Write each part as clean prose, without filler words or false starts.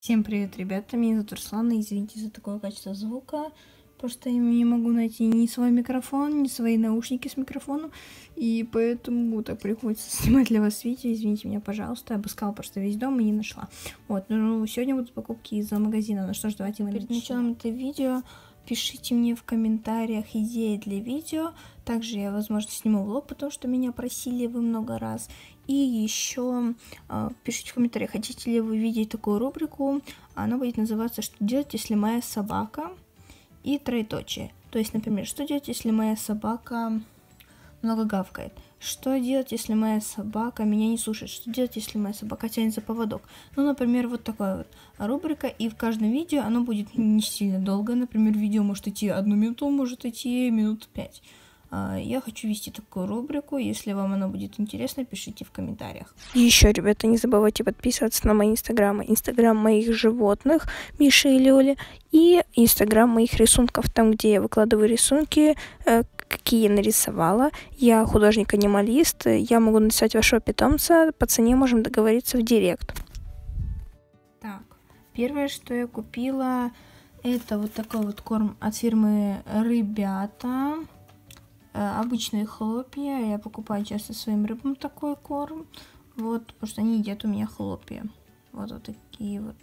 Всем привет, ребята, меня зовут Руслана, извините за такое качество звука, просто я не могу найти ни свой микрофон, ни свои наушники с микрофоном, и поэтому так приходится снимать для вас видео, извините меня, пожалуйста, обыскала просто весь дом и не нашла. Вот, ну сегодня будут покупки из-за магазина, ну что ж, давайте мы перед началом этого видео пишите мне в комментариях идеи для видео, также я, возможно, сниму влог, потому что меня просили вы много раз. И еще пишите в комментариях, хотите ли вы видеть такую рубрику. Она будет называться «Что делать, если моя собака?» и троеточие. То есть, например, что делать, если моя собака много гавкает? Что делать, если моя собака меня не слушает? Что делать, если моя собака тянет за поводок? Ну, например, вот такая вот рубрика, и в каждом видео оно будет не сильно долго. Например, видео может идти 1 минуту, может идти минут 5. Я хочу вести такую рубрику. Если вам она будет интересна, пишите в комментариях. И еще, ребята, не забывайте подписываться на мои инстаграмы. Инстаграм моих животных, Миши и Лёли, и инстаграм моих рисунков, там, где я выкладываю рисунки, какие я нарисовала. Я художник-анималист, я могу написать вашего питомца, по цене можем договориться в директ. Так, первое, что я купила, это вот такой вот корм от фирмы Ребята. Обычные хлопья. Я покупаю часто своим рыбам такой корм. Вот, потому что они едят у меня хлопья. Вот такие вот.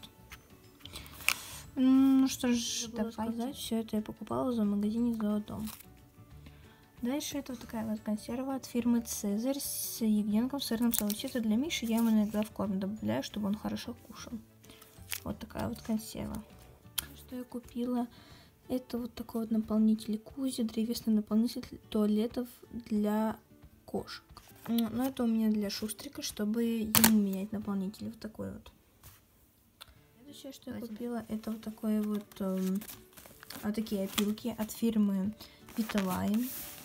Ну что ж, давайте. Все это я покупала за магазине «Зоодом». Дальше это вот такая вот консерва от фирмы Цезарь с ягненком в сырном соусе. Это для Миши, я ему иногда в корм добавляю, чтобы он хорошо кушал. Вот такая вот консерва. Что я купила? Это вот такой вот наполнитель Кузи, древесный наполнитель туалетов для кошек. Но это у меня для Шустрика, чтобы ему менять наполнитель. Вот такой вот. Следующее, что я купила, это вот такой вот такие опилки от фирмы Vitaline.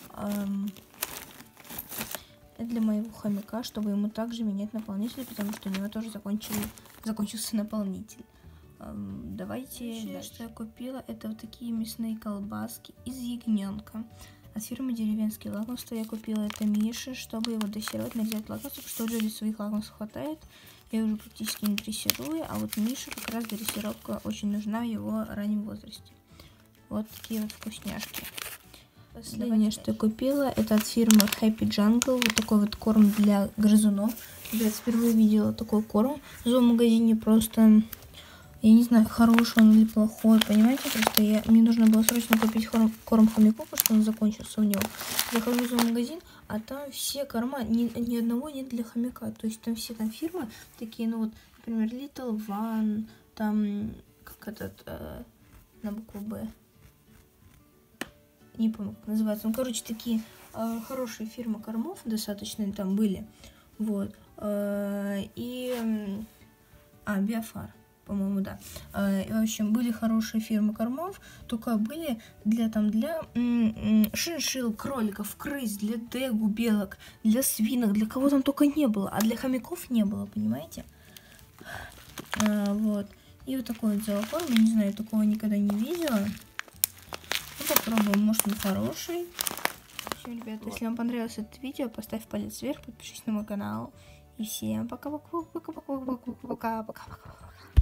Это для моего хомяка, чтобы ему также менять наполнитель, потому что у него тоже закончился наполнитель. Давайте, что я купила, это вот такие мясные колбаски из ягненка от фирмы Деревенские лакомства. Я купила это Мише, чтобы его дрессировать, нарезать лакомства, потому что у Лёли своих лакомств хватает, я уже практически не дрессирую, а вот Мише как раз дрессировка очень нужна в его раннем возрасте. Вот такие вот вкусняшки. Последнее, что я купила, это от фирмы Happy Jungle, вот такой вот корм для грызунов. Я впервые видела такой корм в зоомагазине, просто... Я не знаю, хороший он или плохой, понимаете? Просто мне нужно было срочно купить корм хомяку, потому что он закончился у него. Захожу в магазин, а там все корма, ни одного нет для хомяка. То есть там все там фирмы такие, ну вот, например, Little One, там, как этот, на букву Б. Не помню, как называется. Ну, короче, такие хорошие фирмы кормов достаточно там были. Вот. Биофар. По-моему, да. В общем, были хорошие фирмы кормов, только были для шиншилл, кроликов, крыс, для дегу, белок, для свинок, для кого там только не было, а для хомяков не было, понимаете? Вот. И вот такой вот зоокорм, я не знаю, такого никогда не видела. Ну, попробуем, может, он хороший. Все, ребята, если вам понравилось это видео, поставь палец вверх, подпишись на мой канал. И всем пока-пока-пока-пока-пока-пока-пока.